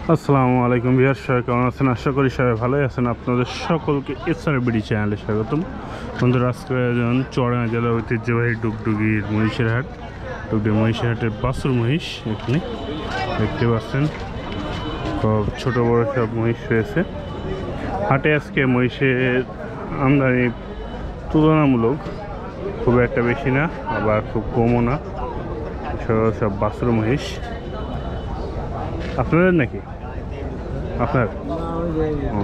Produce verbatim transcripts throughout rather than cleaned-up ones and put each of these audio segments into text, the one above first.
আসসালামু আলাইকুম ভিউয়ার্স, সবাই কেমন আছেন? আশা করি সবাই ভালোই আছেন। আপনাদের সকলকে এসআর বিডি চ্যানেলে স্বাগতম। বন্ধুরা, আজকে আয়োজন চুয়াডাঙ্গা জেলার ঐতিহ্যবাহী ডুগডুগির মহিষের হাট। ডুগডুগি মহিষের হাটের বাছুর মহিষ এখানে দেখতে পাচ্ছেন। সব ছোটো বড়ো সব মহিষ রয়েছে হাটে। আজকে মহিষের আমদানি তুলনামূলক খুব একটা বেশি না, আবার খুব কমও না। সব বাছুর মহিষ। আপনাদের নাকি? আপনার ও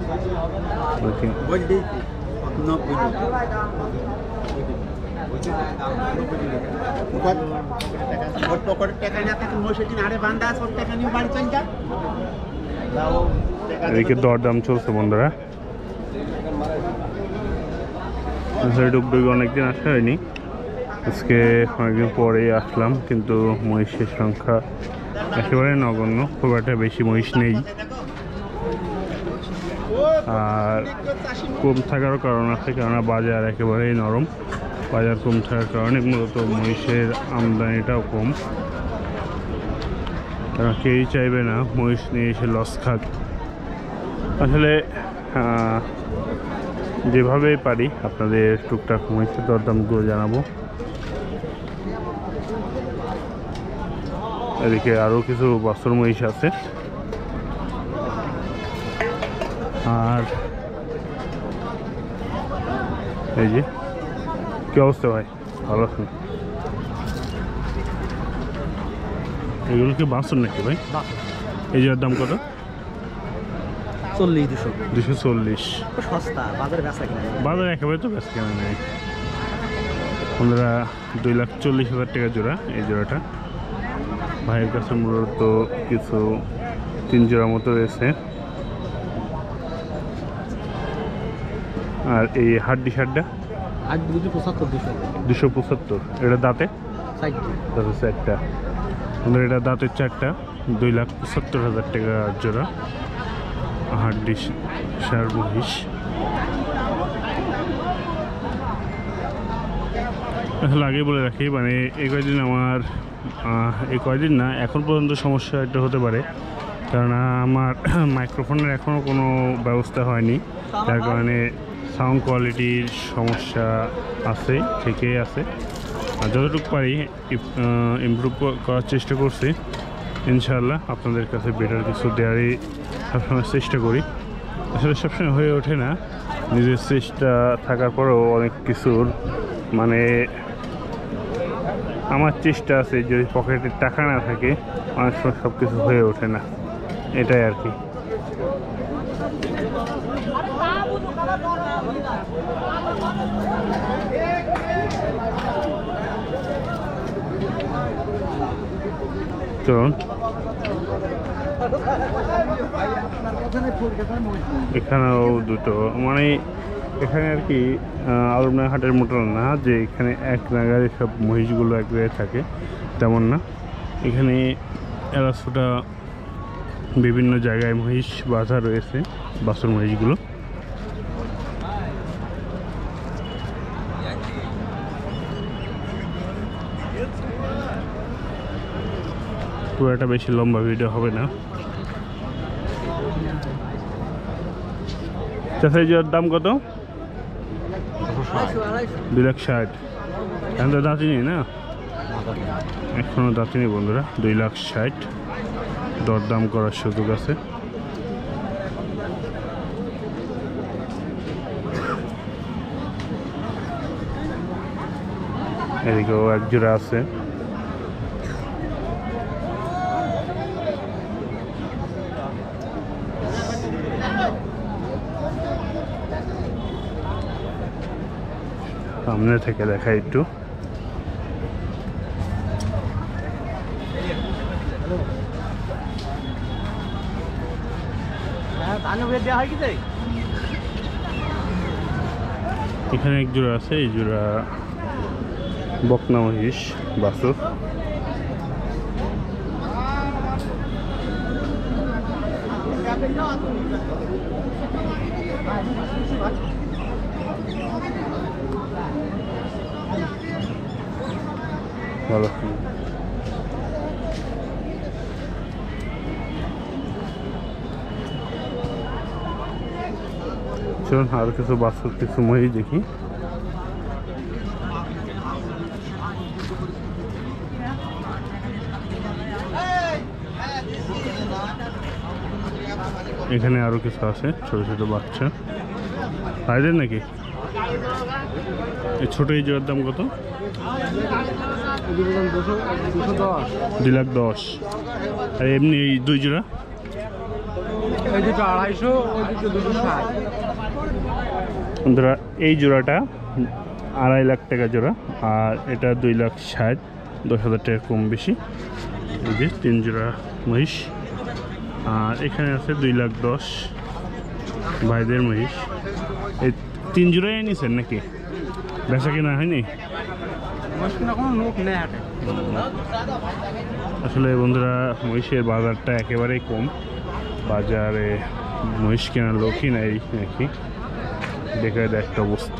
এদিকে দরদাম চলছে বন্ধুরা। ডুগডুগি অনেকদিন আসা হয়নি, আজকে অনেকদিন পরেই আসলাম, কিন্তু মহিষের সংখ্যা একেবারে নগণ্য, খুব একটা বেশি মহিষ নেই। আর কম থাকারও কারণ আছে, কেননা বাজার একেবারেই নরম। বাজার কম থাকার কারণে মূলত মহিষের আমদানিটাও কম, কারণ কেউই চাইবে না মহিষ নিয়ে এসে লস খাক। আসলে যেভাবেই পারি আপনাদের টুকটাক মহিষের দরদামগুলো জানাবো। এদিকে আরও কিছু বাছুর মহিষ আছে। আর এই যে কি অবস্থা ভাই, ভালো আছেন? এগুলো কি বাছুর নাকি ভাই? এই যে দাম কত? চল্লিশ দুশো দুশো চল্লিশ সস্তা, বাজারে বেচা কিনা বাজারে একেবারে তো বেচা কেনা নেই। পনেরো দুই লাখ চল্লিশ হাজার টাকা জোড়া এই জোড়াটা। ভাইয়ের কাছে মূলত কিছু তিন জোড়া মতো রয়েছে। আর এই হাড্ডি শার্টটা দুশো পঁচাত্তর দুশো দুশো পঁচাত্তর এটা দাঁতে দাঁতে চারটা। আমাদের এটা দাঁতের চারটা, দুই লাখ পঁচাত্তর হাজার টাকা জোড়া হাড্ডি ষাঁড় মহিষ। আসলে আগে বলে রাখি, মানে এই কয়েকদিন আমার এই কয়েকদিন না এখন পর্যন্ত সমস্যা এটা হতে পারে, কেননা আমার মাইক্রোফোনের এখনও কোনো ব্যবস্থা হয়নি, যার কারণে সাউন্ড কোয়ালিটির সমস্যা আছে, থেকেই আছে। আর যতটুকু পারি ইমপ্রুভ করার চেষ্টা করছি। ইনশাআল্লাহ আপনাদের কাছে বেটার কিছু দেওয়ারই সবসময় চেষ্টা করি। আসলে সবসময় হয়ে ওঠে না, নিজের চেষ্টা থাকার পরেও অনেক কিছুর মানে আমার চেষ্টা আছে, যদি পকেটে টাকা না থাকে অনেক সময় সব কিছু হয়ে ওঠে না, এটাই আর কি। চলুন, এখানেও দুটো, মানে এখানে আর কি আলমড হাটের মতো না যে এখানে এক নাগারে সব মহিষগুলো এক জায়গায় থাকে, তেমন না। এখানে এলাচোটা বিভিন্ন জায়গায় মহিষ বাঁধা রয়েছে, বাছুর মহিষগুলো। খুব একটা বেশি লম্বা ভিডিও হবে না। চাষা যাওয়ার দাম কত? দুই লাখ ষাট। এখন তো দাঁতিনি না, এখনো দাঁতিনি বন্ধুরা। দুই লাখ ষাট দরদাম করার সুযোগ আছে। এদিকেও এক জোড়া আছে। সামনে থেকে দেখাই একটু। এখানে এক জোড়া আছে, এই জোড়া বকনা মহিষ বাছুর। ভালো। চলুন আর কিছু বাছুর কিছু মহিষ দেখি। এখানে আরো কিছু আছে ছোট ছোট বাচ্চা ভাইদের নাকি। এই ছোট এই জোড়ার দাম কত? দুই লাখ দশ। আর এমনি এই দুই জোড়া আড়াইশো ধরা এই জোড়াটা আড়াই লাখ টাকা জোড়া, আর এটা দুই লাখ ষাট, দশ হাজার টাকা কম বেশি। এই যে তিন জোড়া মহিষ। আর এখানে আছে দুই লাখ দশ ভাইদের মহিষ। এই তিন জোড়াই নিছেন নাকি? বেচা কেনা হয়নি? আসলে বন্ধুরা মহিষের বাজারটা একেবারেই কম, বাজারে মহিষ কেনার লোকই নাই নাকি, দেখা যায় একটা অবস্থা।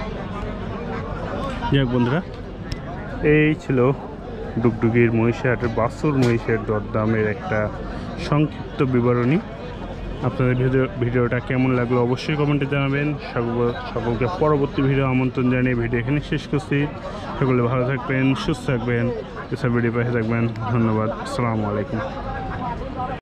যাক বন্ধুরা, এই ছিল ডুগডুগির মহিষের হাটের বাছুর মহিষের দরদামের একটা সংক্ষিপ্ত বিবরণী। আপনাদের ভিডিও ভিডিওটা কেমন লাগলো অবশ্যই কমেন্টে জানাবেন। সকলকে পরবর্তী ভিডিও আমন্ত্রণ জানিয়ে ভিডিও এখানে শেষ করছি। সকলে ভালো থাকবেন, সুস্থ থাকবেন, এসব ভিডিও পাশে থাকবেন। ধন্যবাদ, আসসালামু আলাইকুম।